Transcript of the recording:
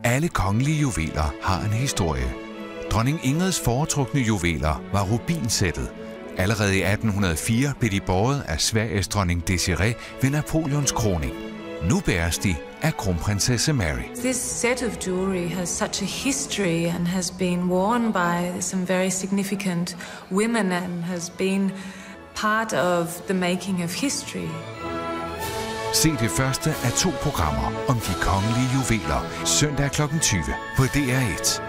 Alle kongelige juveler har en historie. Dronning Ingrids foretrukne juveler var rubinsættet. Allerede i 1804 blev de båret af Sveriges dronning Desiree ved Napoleons kroning. Nu bæres de af kronprinsesse Mary. This set of jewelry has such a history and has been worn by some very significant women and has been part of the making of history. Se det første af 2 programmer om de kongelige juveler søndag kl. 20 på DR1.